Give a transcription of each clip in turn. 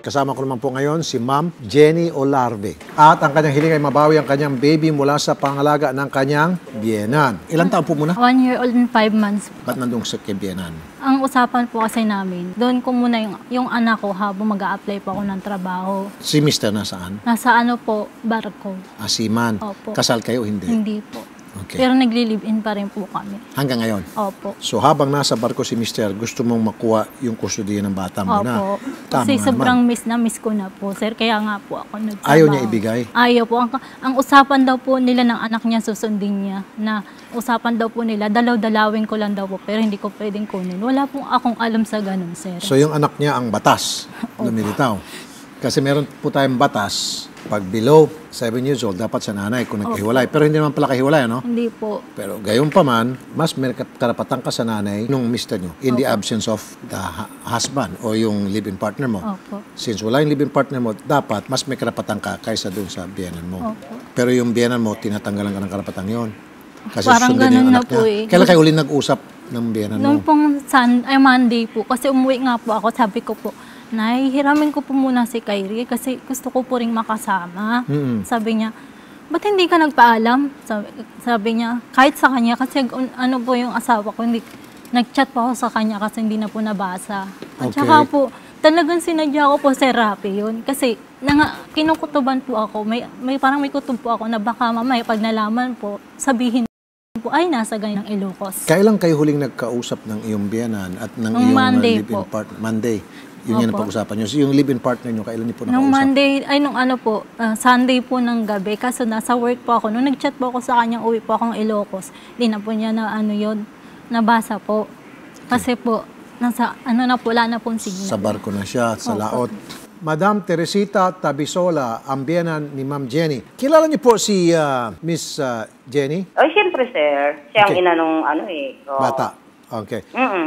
kasama ko naman po ngayon si Ma'am Jenny Olarve. At ang kanyang hiling ay mabawi ang kanyang baby mula sa pangalaga ng kanyang biyenan. Ilang taon po muna? 1 year old and 5 months. Ba't nandun sa kay biyenan? Ang usapan po kasi namin, doon ko muna yung anak ko habang mag-a-apply po ako ng trabaho. Si Mr. nasaan? Nasa ano po, barko. Asiman. Opo. Kasal kayo o hindi? Hindi po. Okay. Pero nagli-live-in pa rin po kami. Hanggang ngayon? Opo. So habang nasa barko si Mr., gusto mong makuha yung kustudiya ng bata mo na? Opo. Tama Kasi sobrang naman. miss ko na po, sir. Kaya nga po ako nagtrabaho. Ayaw niya ibigay? Ayaw po. Ang usapan daw po nila ng anak niya, susundin niya, na usapan daw po nila, dalaw-dalawin ko lang daw po, pero hindi ko pwedeng kunin. Wala pong akong alam sa ganun, sir. So yung anak niya ang batas, lumilitaw. Kasi meron po tayong batas, pag below 7 years old, dapat sa nanay kung nagkahiwalay. Pero hindi naman pala kahiwalay, no? Hindi po. Pero gayon pa man, mas may karapatan ka sa nanay nung mister nyo in the absence of the husband o yung live-in partner mo. Opo. Since wala yung live-in partner mo, dapat mas may karapatan ka kaysa dun sa biyenan mo. Opo. Pero yung biyenan mo, tinatanggalan ka ng karapatan yon. Kasi Parang sundin ganun yung na anak po niya. eh. Kailan kayo ulit nag-usap ng biyenan mo? Noong pong Monday po, kasi umuwi nga po ako, sabi ko po, Nay, hiramin ko po muna si Kyrie kasi gusto ko po rin makasama. Sabi niya, ba't hindi ka nagpaalam? Sabi niya, kahit sa kanya, kasi ano po yung asawa ko, hindi, nag-chat pa ako sa kanya kasi hindi na po nabasa. At saka po, talagang sinadya ko po si Rapi yun. Kasi kinukutuban po ako, may parang may kutob po ako na baka mamaya pag nalaman po, sabihin po, ay nasa ganyang Ilocos. Kailan kayo huling nagkausap ng iyong biyenan at ng iyong Monday live-in po. partner? Monday. Yun yan ang pag-usapan nyo. So, yung live-in partner nyo, kailan niyo po nakausap? Nung Monday, ay nung ano po, Sunday po ng gabi, kaso nasa work po ako. Nung nag-chat po ako sa kanya, uwi po akong Ilocos. Hindi na po niya na ano yun, nabasa po. Kasi po, nasa ano na po, wala na pong signal. Sa barko na siya, sa laot. Madam Teresita Tabisola, ang biyenan ni Ma'am Jenny. Kilala niyo po si Miss Jenny? Oh, siyempre, sir. Siya ang ina nung ano eh. So, Bata. Okay.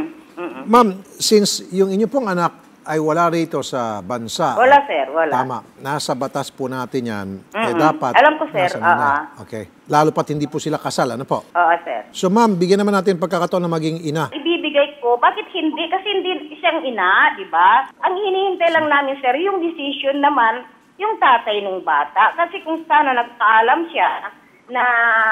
Ma'am, since yung inyo pong anak ay wala rito sa bansa. Wala, sir. Wala. Tama. Nasa batas po natin yan. Eh, dapat Alam ko, sir. nasa nanay. Okay. Lalo pat hindi po sila kasal. Ano po? Oo, sir. So, ma'am, bigyan naman natin pagkakataon na maging ina. Ibibigay ko. Bakit hindi? Kasi hindi siyang ina, di ba? Ang hinihintay lang namin, sir, yung decision naman, yung tatay ng bata. Kasi kung sana nagpaalam siya na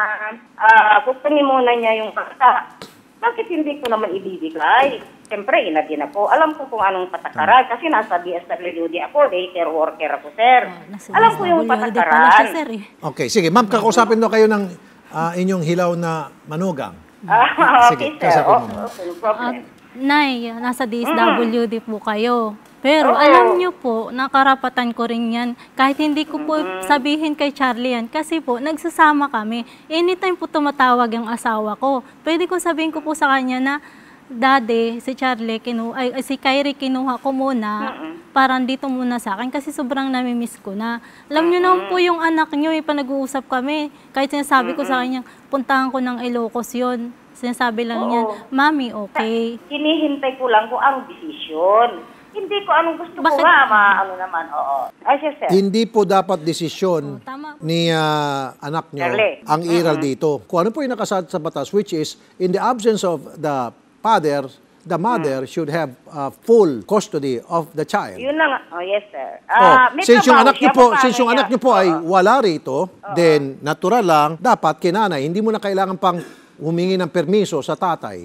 gustunin muna niya yung bata, bakit hindi ko naman ibibigay? Siyempre, ina din ako. Alam ko kung anong patakaran kasi nasa DSWD ako, daycare worker ako, sir. Alam ko yung patakaran. Okay, sige. Ma'am, kakausapin daw kayo ng inyong hilaw na manugang. Okay, sige, sir. kausapin mo, ma'am. Okay, no problem. Nay, nasa DSWD po kayo. Pero alam niyo po, nakarapatan ko rin yan. Kahit hindi ko po sabihin kay Charlie yan. Kasi po, nagsasama kami. Anytime po tumatawag yung asawa ko. Pwede ko sabihin ko po sa kanya na, Daddy, si Charlie, si Kyrie kinuha ko muna. Parang dito muna sa akin. Kasi sobrang namimiss ko na. Alam niyo naman po yung anak niyo, nag-uusap kami. Kahit sinasabi ko sa kanya, puntahan ko ng Ilocos yun. Sinasabi lang niya, Mami, okay. Hinihintay ko lang kung ang desisyon. Hindi ko anong gusto Bakit? ko nga, ano naman, oo. Ay, sir. Hindi po dapat desisyon Tama. ni anak nyo Charlie. ang iral dito. Kung ano po yung nakasaad sa batas, which is, in the absence of the father, the mother should have full custody of the child. Yun na nga. Oh, yes, sir. May Since yung trabaho anak niyo siya, po, paano since yung niya? anak niyo po ay wala rito, then natural lang dapat kinanay, hindi mo na kailangan pang humingi ng permiso sa tatay.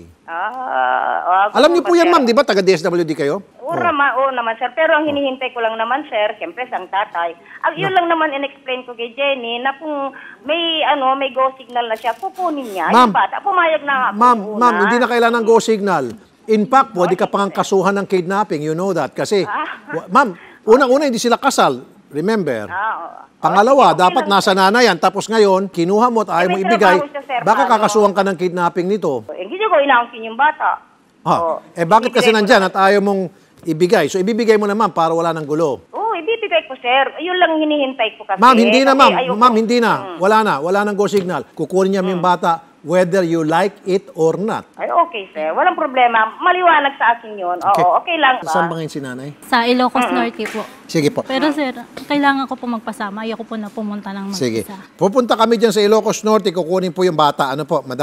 Alam niyo po yan, ma'am, di ba? Taga DSWD kayo? Oo naman, sir. Pero ang hinihintay ko lang naman, sir, siyempre, sang tatay. Yun lang naman in-explain ko kay Jenny na kung may go signal na siya, kukunin niya. Ma'am, Yung bata, pumayag na nga. Ma'am, hindi na kailangan ng go signal. In fact, pwede ka pang kasuhan ng kidnapping. You know that. Kasi, ma'am, unang-una hindi sila kasal. Remember? Pangalawa, dapat nasa nanay yan. Tapos ngayon, kinuha mo at ayaw mo ibigay. Baka kakasuhan ka ng kidnapping nito. Hindi ko inaangkin yung bata. Bakit kasi nandyan at ayaw mong ibigay? So, ibibigay mo naman para wala ng gulo. Ibibigay ko, sir. Yun lang hinihintay ko kasi. Ma'am, hindi na, ma'am. Ma'am, hindi na. Wala na. Wala nang go signal. Kukunin niya yung bata whether you like it or not. Ay, okay, sir. Walang problema. Maliwanag sa akin yun. Oo, okay lang. Saan ba ngayon si nanay? Sa Ilocos Norte po. Sige po. Pero sir, kailangan ko po magpasama. Ayoko po na pumunta ng mag-isa. Sige. Pupunta kami dyan sa Ilocos Norte. Kukunin po yung bata. Ano po, madam? Okay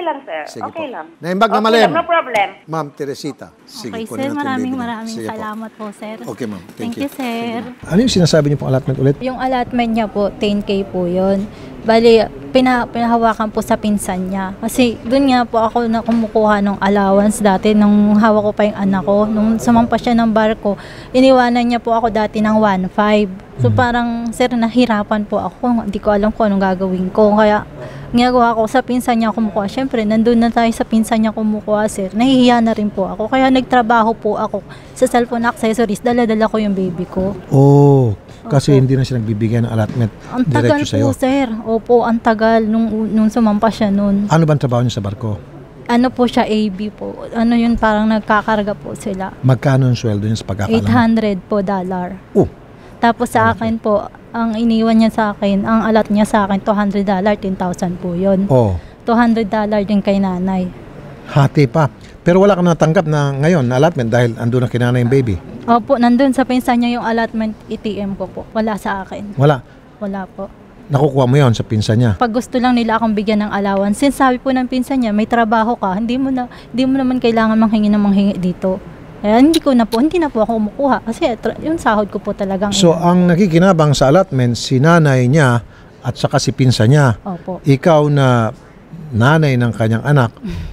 lang, sir. Sige Okay po. lang. Naimbag na Okay malim. lang, no problem. Ma'am Teresita. Sige, Okay, kunin sir. natin yung baby niya. Maraming Sige po. salamat po, sir. Okay, ma'am. Thank you, sir. Ano yung sinasabi niyo pong allotment ulit? Yung allotment niya po, 10K po yun. Bali, pinahawakan po sa pinsan niya. Kasi doon nga po ako na kumukuha ng allowance dati nung hawak ko pa yung anak ko. Nung sumampa siya ng barko, iniwanan niya po ako dati ng 1.5. So parang, sir, nahirapan po ako. Hindi ko alam kung anong gagawin ko. Kaya ginagawa ko sa pinsan niya kumukuha. Siyempre, nandun na tayo sa pinsan niya kumukuha, sir. Nahihiya na rin po ako. Kaya nagtrabaho po ako sa cellphone accessories. Dala-dala ko yung baby ko. Oh, kasi Opo. hindi na siya nagbibigay ng allotment Ang tagal diretso sa'yo. po, sir. Opo, ang tagal nung sumampa siya nun. Ano ba ang trabaho niya sa barko? Ano po siya, AB po. Ano yun, parang nagkakarga po sila. Magkano ang sweldo niya sa pagkakalam? 800 po dollar. Oh, Tapos sa akin po, ang iniwan niya sa akin, ang alat niya sa akin, $200, 10,000 po yun. oh, $200 din kay nanay. hati pa. Pero wala ka natanggap na ngayon na allotment dahil andun na kinanay yung baby. Opo, nandun sa pinsan niya yung allotment ATM ko po. Wala sa akin. Wala. Wala po. Nakukuha mo yon sa pinsan niya. Pag gusto lang nila akong bigyan ng allowance, since sabi po ng pinsan niya, may trabaho ka, hindi mo naman kailangan manghingi dito. Kaya hindi na po ako kumukuha kasi yung sahod ko po talagang So, ang nakikinabang sa allotment, si nanay niya at saka si pinsan niya. Opo. Ikaw na nanay ng kanyang anak,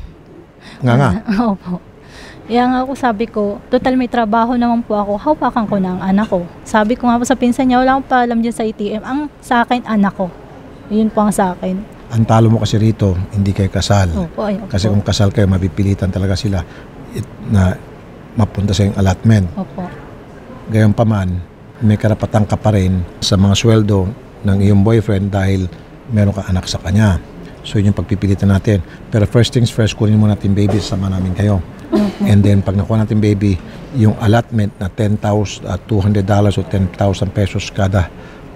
nga. Opo. Kaya nga ako sabi ko, total may trabaho naman po ako, hawakan ko na ang anak ko. Sabi ko nga po sa pinsan niya, wala akong paalam dyan sa ATM. Ang sa akin, anak ko. Yun po ang sa akin. Ang talo mo kasi rito, hindi kayo kasal. Opo, ay, opo. Kasi kung kasal kayo, mapipilitan talaga sila na mapunta sa yung allotment. Opo. Gayunpaman, may karapatan ka pa rin sa mga sweldo ng iyong boyfriend dahil meron ka anak sa kanya. So yun yung pagpipilitan natin. Pero first things first, kunin mo natin baby, sama namin kayo. And then pag nakuha natin baby, yung allotment na $200 o 10,000 pesos kada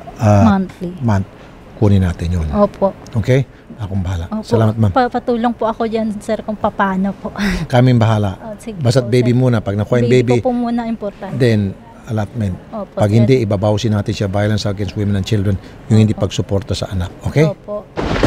month, kunin natin yun. Opo. Okay? Akong bahala. Opo. Salamat, ma'am. Patulong po ako dyan, sir, kung paano po. Kaming bahala. Oh, sige Basta't po, baby sir. muna. Pag nakuha yung baby, ko po muna importante. then allotment. Opo, Pag sir. hindi, ibabawsin natin siya violence against women and children, yung hindi pagsuporta sa anak. Okay? Opo.